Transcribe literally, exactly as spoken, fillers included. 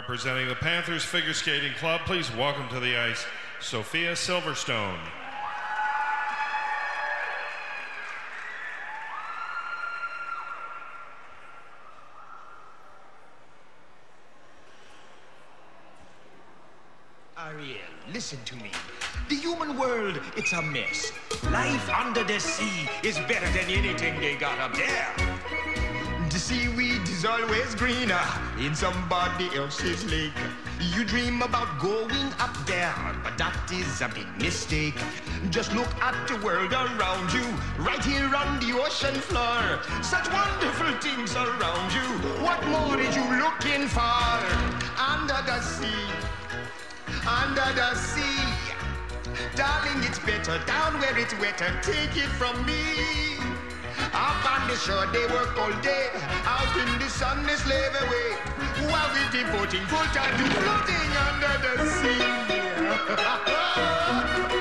Representing the Panthers Figure Skating Club, please welcome to the ice, Sophia Silverstone. Ariel, listen to me. The human world, it's a mess. Life under the sea is better than anything they got up there. The seaweed is always greener in somebody else's lake. You dream about going up there, but that is a big mistake. Just look at the world around you, right here on the ocean floor. Such wonderful things around you. What more are you looking for? Under the sea, under the sea. Darling, it's better down where it's wetter. Take it from me. Up on the shore, they work all day. Out in the sun, they slave away. While we're devoting full time to floating under the sea.